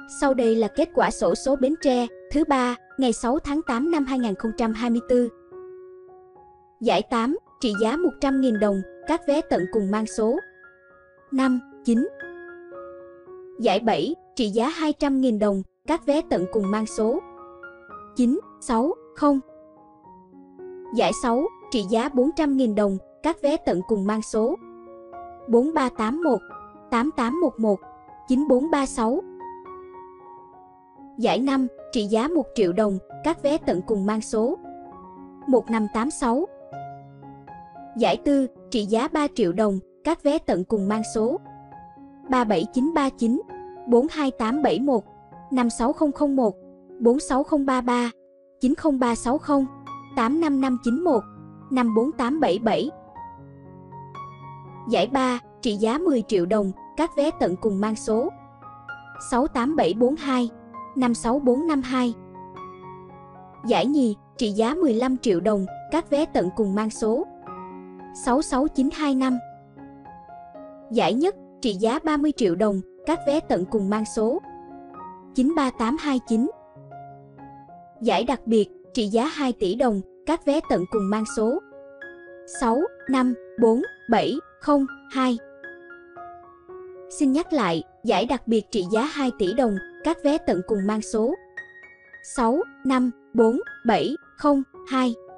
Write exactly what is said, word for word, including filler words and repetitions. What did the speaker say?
Sau đây là kết quả xổ số Bến Tre thứ ba ngày sáu tháng tám năm hai nghìn không trăm hai mươi tư. Giải tám trị giá một trăm nghìn đồng, các vé tận cùng mang số năm, chín. Giải bảy trị giá hai trăm nghìn đồng, các vé tận cùng mang số chín, sáu, không. Giải sáu trị giá bốn trăm nghìn đồng, các vé tận cùng mang số bốn ba tám một, tám tám một một, chín bốn ba sáu. Giải năm trị giá một triệu đồng, các vé tận cùng mang số một năm tám sáu. Giải tư trị giá ba triệu đồng, các vé tận cùng mang số ba bảy chín ba chín, bốn hai tám bảy một, năm sáu không không một, bốn sáu không ba ba, chín không ba sáu không, tám năm năm chín một, năm bốn tám bảy bảy. Giải ba trị giá mười triệu đồng, các vé tận cùng mang số sáu tám bảy bốn hai, năm sáu bốn năm hai. Giải nhì trị giá mười lăm triệu đồng, các vé tận cùng mang số sáu sáu chín hai năm. Giải nhất trị giá ba mươi triệu đồng, các vé tận cùng mang số chín ba tám hai chín. Giải đặc biệt trị giá hai tỷ đồng, các vé tận cùng mang số sáu năm bốn bảy không hai. Xin nhắc lại, giải đặc biệt trị giá hai tỷ đồng, các vé tận cùng mang số sáu năm bốn bảy không hai.